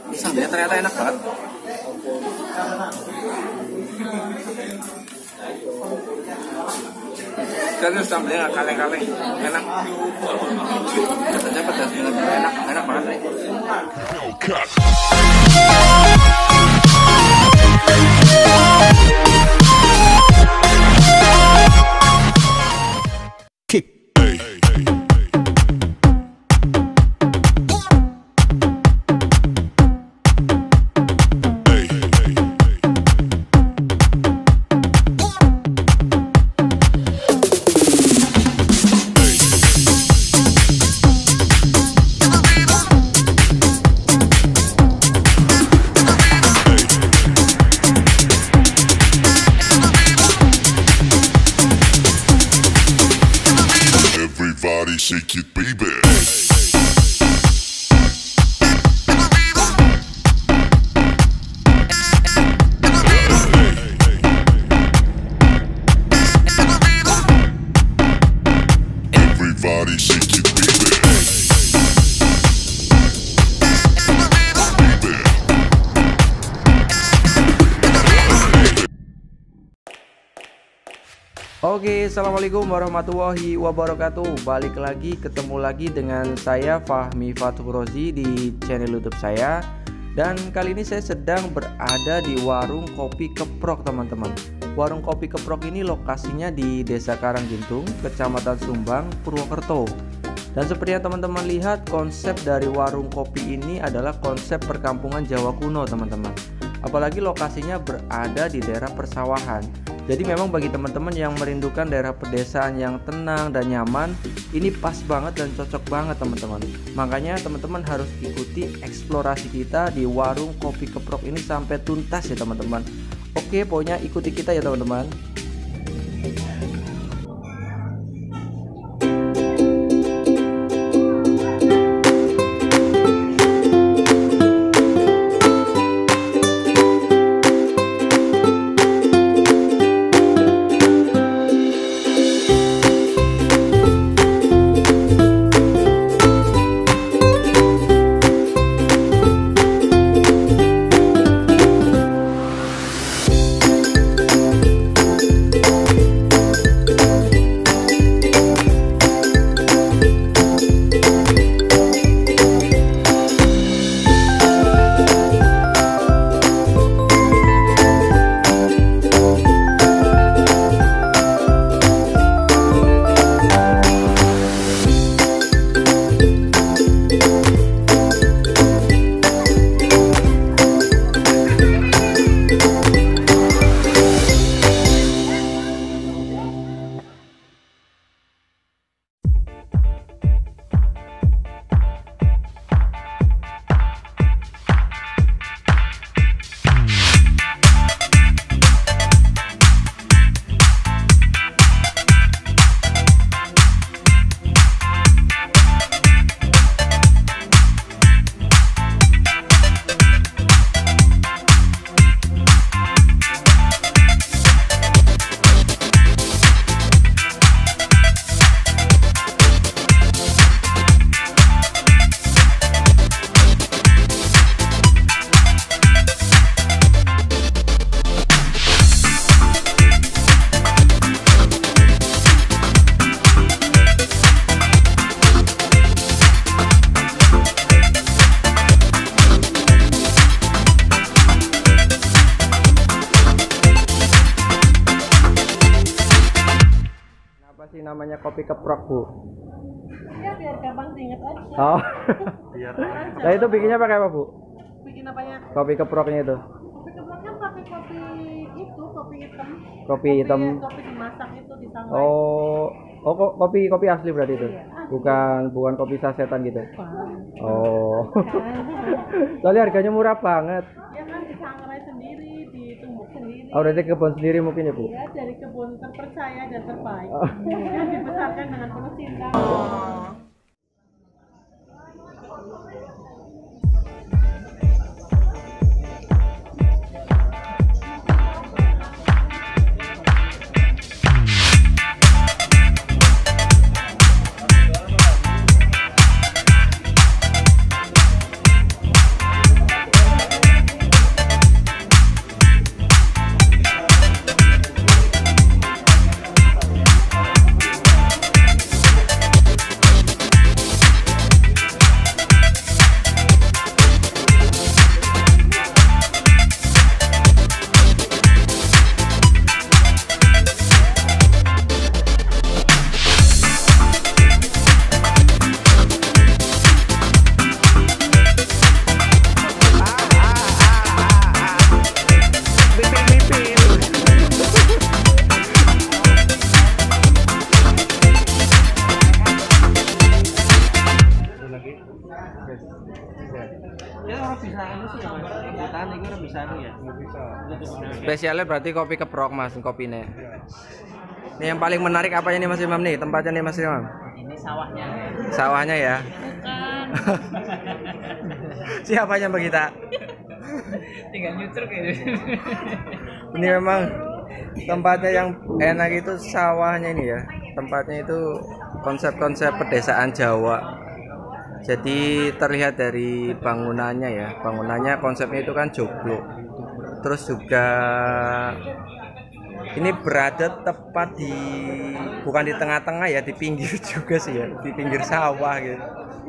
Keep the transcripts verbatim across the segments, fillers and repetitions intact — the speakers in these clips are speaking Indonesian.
Sambelnya ternyata enak banget. Karena sambelnya nggak kaleng-kaleng, enak. Katanya pedas dengan enak, enak banget nih. Everybody shake it, baby. Everybody shake it, baby. Oke, assalamualaikum warahmatullahi wabarakatuh. Balik lagi, ketemu lagi dengan saya Fahmi Fathur Rozi di channel YouTube saya. Dan kali ini saya sedang berada di warung kopi Keprok, teman-teman. Warung kopi Keprok ini lokasinya di Desa Karanggintung, Kecamatan Sumbang, Purwokerto. Dan seperti yang teman-teman lihat, konsep dari warung kopi ini adalah konsep perkampungan Jawa kuno, teman-teman. Apalagi lokasinya berada di daerah persawahan. Jadi memang bagi teman-teman yang merindukan daerah pedesaan yang tenang dan nyaman, ini pas banget dan cocok banget, teman-teman. Makanya teman-teman harus ikuti eksplorasi kita di warung kopi Keprok ini sampai tuntas ya, teman-teman. Oke, pokoknya ikuti kita ya, teman-teman. Apa sih namanya kopi Keprok, Bu? Ya biar gampang diingat aja. Oh. Biar. Nah, itu bikinnya pakai apa, Bu? Bikin apanya? Kopi Keproknya itu. Kopi Keproknya pakai kopi itu, kopi hitam. Kopi hitam. Ya, kopi dimasak itu di sangrai. Oh, oh kok kopi kopi asli berarti itu? Iya. Bukan bukan kopi sasetan gitu. Bukan. Oh. Bukan. Soalnya harganya murah banget. Ya kan di sangrai sendiri, ditumbuk sendiri. Oh, berarti kebun sendiri mungkin ya, Bu? Ya dari kebun terpercaya dan terbaik. Oh. Yang dibesarkan dengan penuh cinta. bisa anu sih ya, Mas. Rebutan iki ora bisa anu ya. Spesialnya berarti kopi keprok Mas, kopinya. Ini yang paling menarik apanya nih Mas Imam nih? Tempatnya nih Mas Imam? Ini sawahnya. Sawahnya ya. Bukan. Siapanya Mbak Gita? Tinggal nyucur kayak Ini memang tempatnya yang enak itu sawahnya ini ya. Tempatnya itu konsep-konsep pedesaan Jawa. Jadi terlihat dari bangunannya ya. Bangunannya konsepnya itu kan joglo. Terus juga ini berada tepat di bukan di tengah-tengah ya, di pinggir juga sih ya, di pinggir sawah gitu.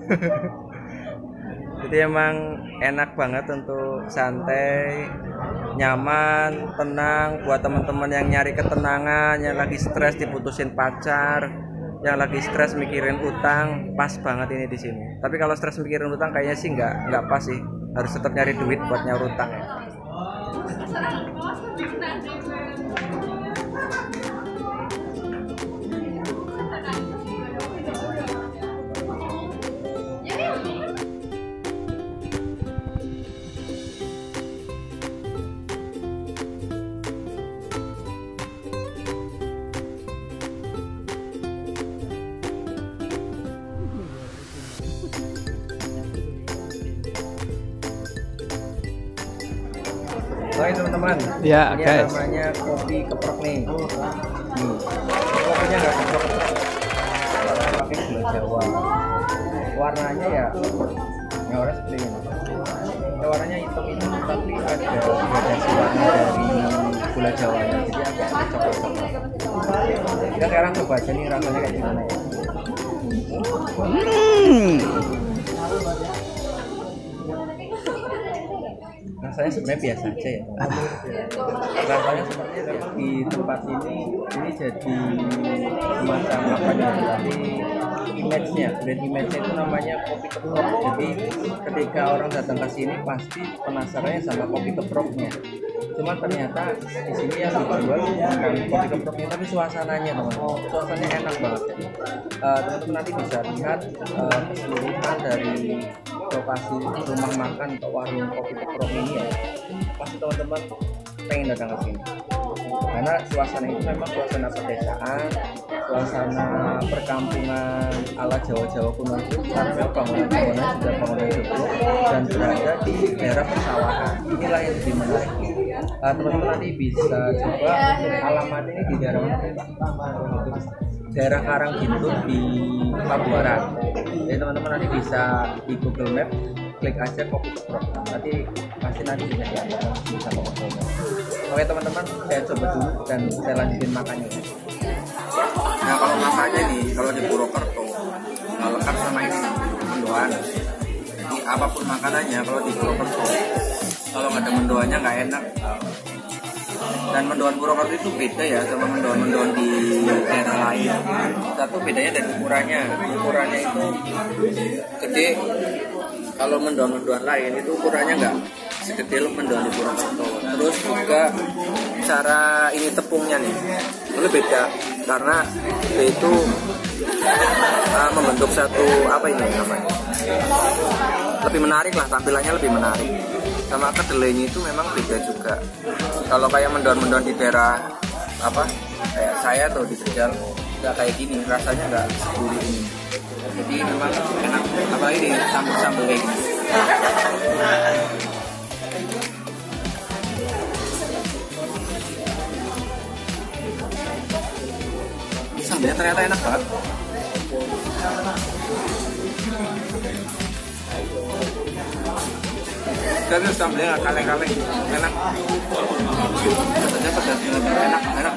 Jadi emang enak banget untuk santai, nyaman, tenang buat teman-teman yang nyari ketenangan, yang lagi stres diputusin pacar, yang lagi stres mikirin utang, pas banget ini di sini. Tapi kalau stres mikirin utang kayaknya sih nggak nggak pas sih, harus tetap nyari duit buat nyaur utang ya. Oke teman-teman, Ya, ini guys. namanya kopi keprok nih. Nih, kopinya nggak keprok-keprok, karena pakai gula Jawa. Warnanya ya, ya warna seperti ini. Ya, warnanya hitam itu, tapi ada gradasi warna dari gula Jawanya, jadi agak coklat-coklat. Kita sekarang coba aja nih rasanya kayak gimana ya. Rasanya sebenarnya biasa aja ya. Rasanya sepertinya di tempat ini ini jadi semacam apa ya? Tapi image-nya, brand image-nya itu namanya kopi keprok. Jadi ketika orang datang ke sini pasti penasarannya sama kopi keproknya. Cuman ternyata di sini yang dijual bukan kopi keproknya tapi suasananya teman-teman. Suasananya enak banget. Uh, teman-teman nanti bisa lihat uh, keseluruhan dari lokasi rumah makan atau warung kopi keprok ini ya, pasti teman-teman pengen datang ke sini karena suasana itu memang suasana pedesaan, suasana perkampungan ala Jawa-Jawa kuno itu, karena memang bangunan-bangunan sudah bangunan joglo dan berada di daerah persawahan. Inilah yang lebih menarik. Uh, teman-teman nanti bisa coba alamat ini di daerah mana? Daerah Karanggintung di Pabuaran. Jadi teman-teman nanti bisa di Google Map klik aja kopi keprok, nanti pasti nanti bisa lihat bisa ngomong. Oke teman-teman, saya coba dulu dan saya lanjutin makannya. Nah kalau makannya nih, kalau di Purwokerto nggak lengkap sama ini mendoan. Jadi apapun makanannya kalau di Purwokerto, kalau nggak ada mendoannya nggak enak. Dan mendoan Purwokerto itu beda ya sama mendoan-mendoan di daerah lain. Satu bedanya dari ukurannya. Ukurannya itu gede. Kalau mendoan-mendoan lain itu ukurannya nggak segede mendoan di Purwokerto. Terus juga cara ini tepungnya nih itu beda karena dia itu uh, membentuk satu apa ini namanya, lebih menarik lah, tampilannya lebih menarik. Sama kedelainya itu memang beda juga. Kalau kayak mendoan-mendoan di daerah apa kayak saya tuh di Tegal nggak kayak gini, rasanya nggak segurih ini. Jadi memang enak, apalagi di sambal-sambal kayak gini. Sambalnya ternyata enak banget. Dan sambalnya nggak kaleng-kaleng, enak. Rasanya pedas, enak, enak.